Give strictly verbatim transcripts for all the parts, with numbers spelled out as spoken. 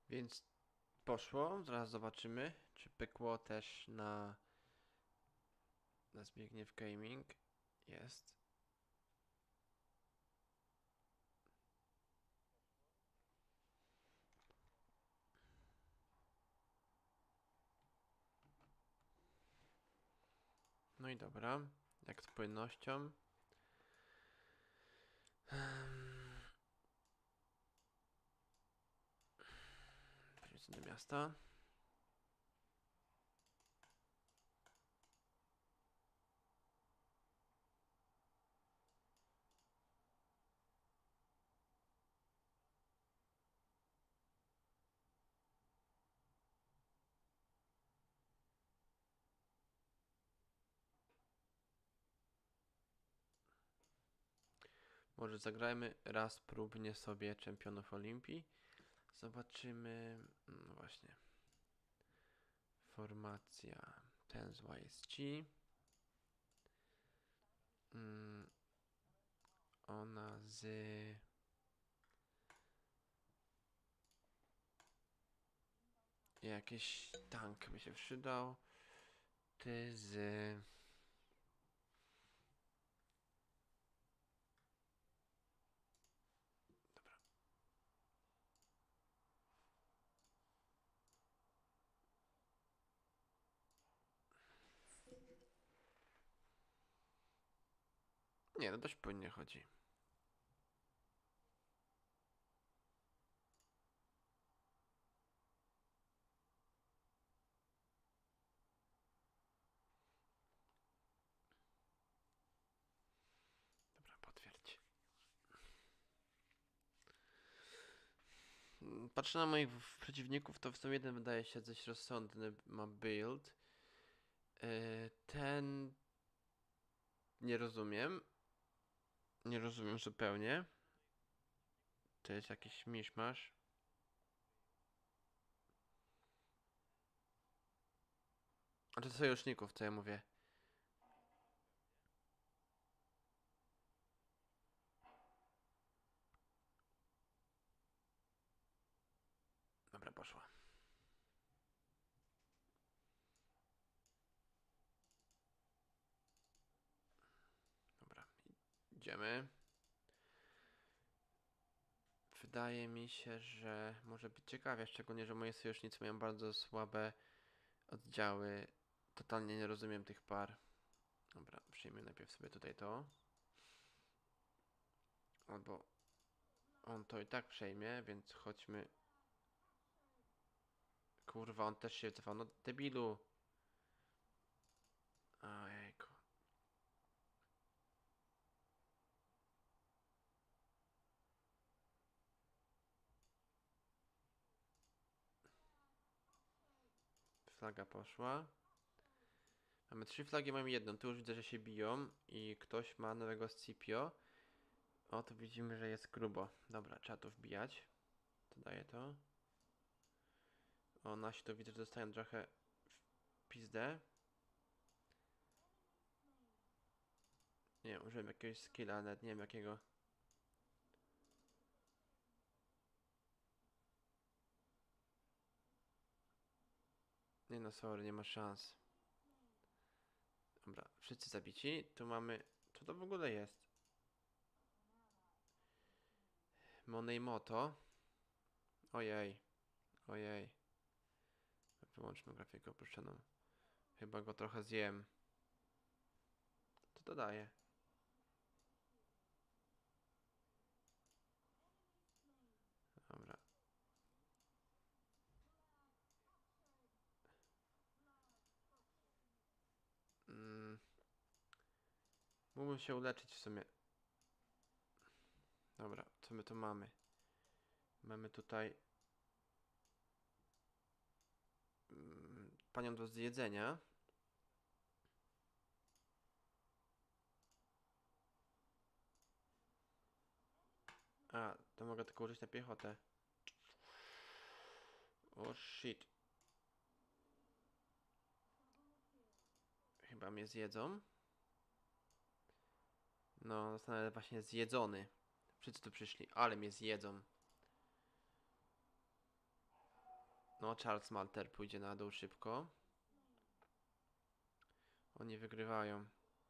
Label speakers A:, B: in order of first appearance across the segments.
A: Więc poszło, zaraz zobaczymy, czy pykło też na, na Zbigniew Gaming. Jest. No i dobra, jak z płynnością. Przejdźmy do miasta. Może zagrajmy raz próbnie sobie czempionów Olimpii. Zobaczymy. No właśnie. Formacja. Ten z Y S G. Mm, ona z. Jakiś tank by się przydał. Ty z. Dobra. Nie, no dość płynnie chodzi. Dobra, potwierdź. Patrzę na moich przeciwników, to w sumie jeden wydaje się dość rozsądny, ma build. Yy, ten... Nie rozumiem. Nie rozumiem zupełnie. To jest jakiś miszmasz. A to sojuszników, co ja mówię. Dobra, poszła. Dobra, idziemy. Wydaje mi się, że może być ciekawie, szczególnie, że moi sojusznicy mają bardzo słabe oddziały. Totalnie nie rozumiem tych par. Dobra, przyjmę najpierw sobie tutaj to. Albo on to i tak przejmie, więc chodźmy. Kurwa, on też się wycofał. No debilu. Ojejku. Flaga poszła. Mamy trzy flagi, mamy jedną. Tu już widzę, że się biją i ktoś ma nowego Scipio. O, tu widzimy, że jest grubo. Dobra, trzeba tu wbijać. To daje to. O, nasi to widzę, że dostają trochę w pizdę. Nie wiem, użyłem jakiegoś skilla, ale nawet nie wiem jakiego. Nie no, sorry, nie ma szans. Dobra, wszyscy zabici. Tu mamy... Co to w ogóle jest? Monej Moto. Ojej. Ojej. Wyłączmy grafikę opuszczoną. Chyba go trochę zjem. Co to daje? Dobra. Mm. Mógłbym się uleczyć w sumie. Dobra, co my tu mamy? Mamy tutaj mm, panią do zjedzenia. A, to mogę tylko użyć na piechotę. O shit. Chyba mnie zjedzą. No, zostanę właśnie zjedzony. Wszyscy tu przyszli, ale mnie zjedzą. No, Charles Malter pójdzie na dół szybko. Oni wygrywają.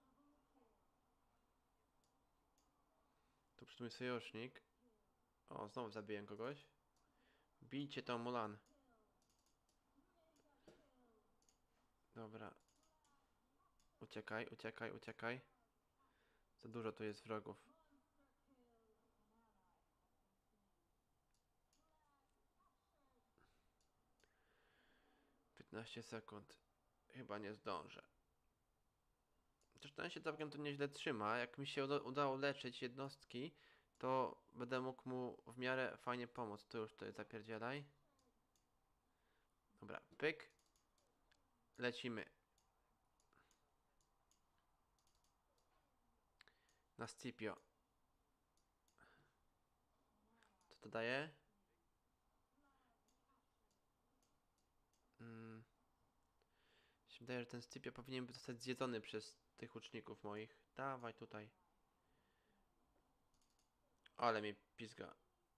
A: Tu przyszedł mój sojusznik. O, znowu zabiję kogoś. Bijcie tą Mulan. Dobra. Uciekaj, uciekaj, uciekaj. Za dużo tu jest wrogów. piętnaście sekund. Chyba nie zdążę. Chociaż ten się całkiem tu nieźle trzyma. Jak mi się uda udało leczyć jednostki, to będę mógł mu w miarę fajnie pomóc. Tu już to zapierdzielaj. Dobra, pyk. Lecimy. Na Scipio. Co to daje? Mm. Mi się wydaje, że ten Scipio powinien zostać zjedzony przez tych łuczników moich. Dawaj tutaj. Ale mnie pizga.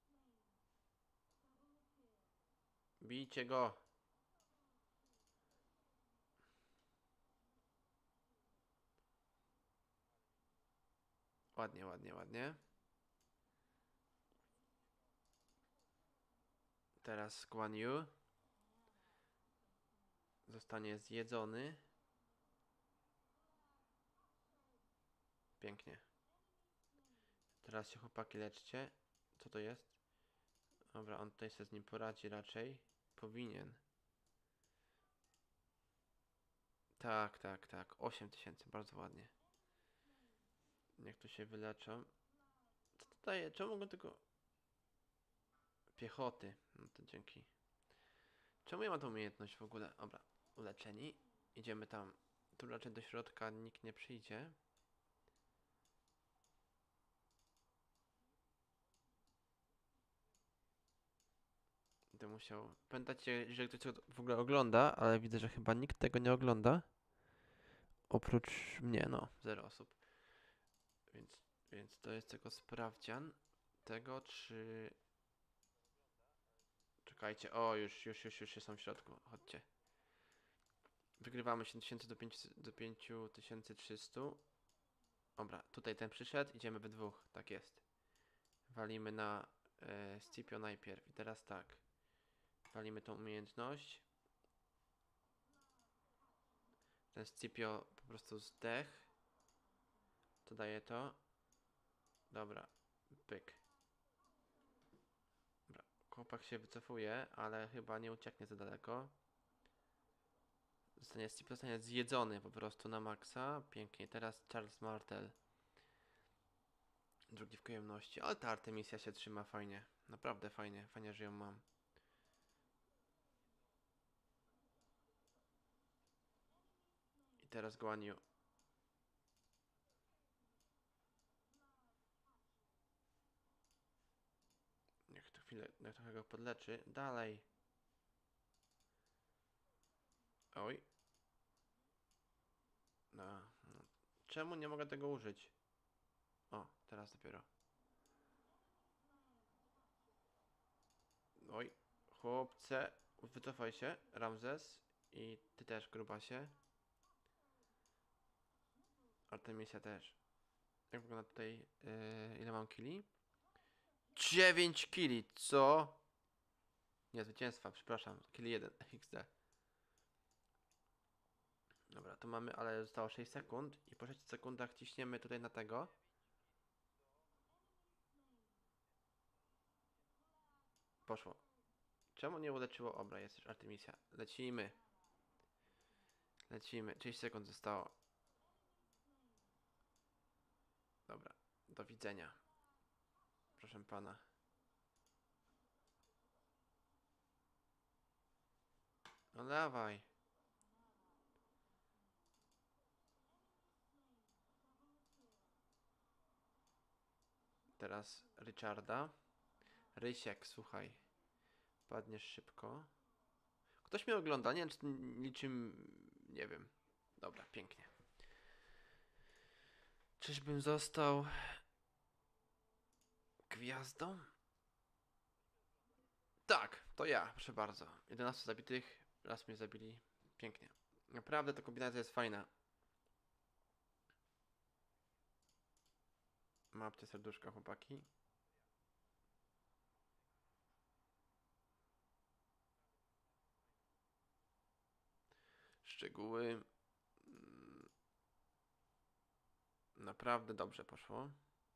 A: Bijcie go. Ładnie, ładnie, ładnie. Teraz Guan Yu zostanie zjedzony. Pięknie. Teraz się chłopaki leczcie. Co to jest? Dobra, on tutaj sobie z nim poradzi raczej. Powinien. Tak, tak, tak. osiem tysięcy, bardzo ładnie. Niech tu się wyleczą. Co to daje? Czemu mogą tylko... Piechoty. No to dzięki. Czemu ja mam tą umiejętność w ogóle? Dobra, uleczeni. Idziemy tam. Tu raczej do środka nikt nie przyjdzie. Będę musiał... Pamiętacie, że ktoś to w ogóle ogląda, ale widzę, że chyba nikt tego nie ogląda. Oprócz mnie, no, zero osób. Więc, więc to jest tylko sprawdzian tego, czy... Czekajcie, o, już, już, już, już są w środku. Chodźcie. Wygrywamy siedem tysięcy do pięć tysięcy trzysta. Dobra, tutaj ten przyszedł, idziemy we dwóch, tak jest. Walimy na e, Scipio najpierw i teraz tak. Walimy tą umiejętność. Ten Scipio po prostu zdech. To daje to. Dobra, pyk. Dobra, chłopak się wycofuje, ale chyba nie ucieknie za daleko. Zostanie, Scipio zostanie zjedzony po prostu na maksa. Pięknie, teraz Charles Martel. Drugi w kolejności, ale ta Artemisia się trzyma fajnie. Naprawdę fajnie, fajnie, że ją mam. I teraz Guan Yu. Niech to chwilę, niech trochę go podleczy. Dalej. Oj. No, no. Czemu nie mogę tego użyć? O, teraz dopiero. Oj. Chłopcze, wycofaj się, Ramzes. I ty też, grubasie. Artemisia też. Jak wygląda tutaj, yy, ile mam kili? dziewięć kili, co? Nie, zwycięstwa, przepraszam. Kili jeden, iks de. Dobra, to mamy, ale zostało sześć sekund i po sześciu sekundach ciśniemy tutaj na tego. Poszło. Czemu nie uleczyło? Obra, jest już Artemisia. Lecimy. Lecimy. trzydzieści sekund zostało. Dobra, do widzenia. Proszę pana. No dawaj. Teraz Richarda. Rysiek, słuchaj. Padniesz szybko. Ktoś mnie ogląda, nie wiem czy niczym... Nie wiem. Dobra, pięknie. Czyżbym został... Gwiazdą? Tak. To ja, proszę bardzo. jedenastu zabitych, raz mnie zabili. Pięknie. Naprawdę ta kombinacja jest fajna. Mapcie serduszka, chłopaki. Szczegóły. Mm, Naprawdę dobrze poszło.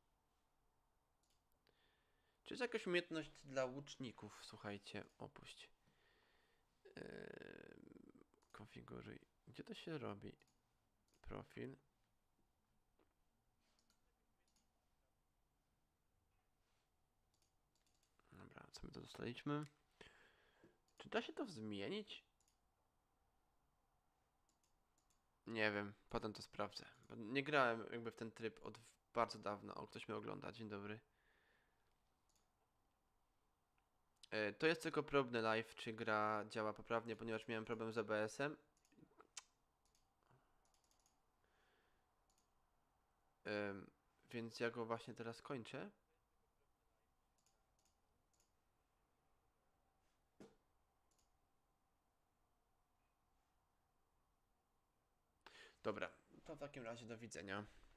A: Czy jest jakaś umiejętność dla łuczników? Słuchajcie, opuść. Yy, konfiguruj. Gdzie to się robi? Profil. Dobra, co my to dostaliśmy? Czy da się to zmienić? Nie wiem, potem to sprawdzę. Bo nie grałem jakby w ten tryb od bardzo dawna. O, ktoś mnie ogląda. Dzień dobry. E, To jest tylko próbny live, czy gra działa poprawnie, ponieważ miałem problem z A B S-em. Em, Więc ja go właśnie teraz kończę. Dobra, to w takim razie do widzenia.